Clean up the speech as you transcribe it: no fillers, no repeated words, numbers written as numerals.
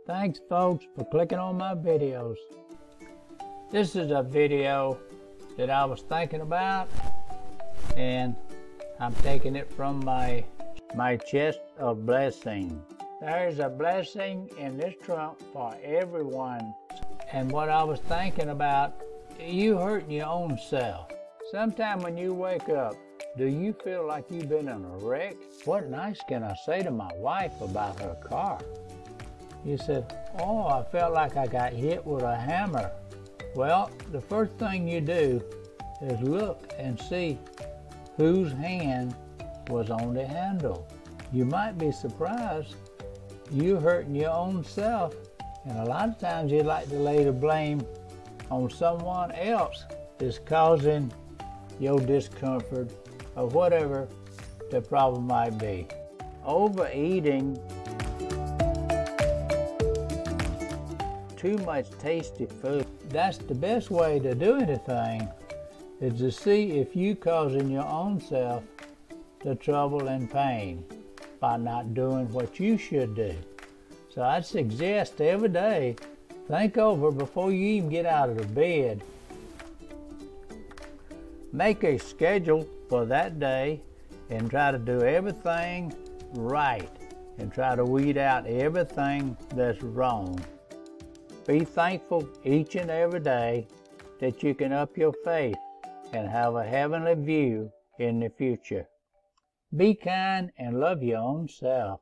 Thanks folks for clicking on my videos. This is a video that I was thinking about, and I'm taking it from my chest of blessing. There's a blessing in this trunk for everyone. And what I was thinking about, you hurting your own self. Sometime when you wake up, do you feel like you've been in a wreck? What nice can I say to my wife about her car? You said, oh, I felt like I got hit with a hammer. Well, the first thing you do is look and see whose hand was on the handle. You might be surprised you hurting your own self, and a lot of times you like to lay the blame on someone else that's causing your discomfort or whatever the problem might be. Overeating, too much tasty food. That's the best way to do anything, is to see if you causing your own self the trouble and pain by not doing what you should do. So I'd suggest every day, think over before you even get out of the bed. Make a schedule for that day and try to do everything right and try to weed out everything that's wrong. Be thankful each and every day that you can up your faith and have a heavenly view in the future. Be kind and love your own self.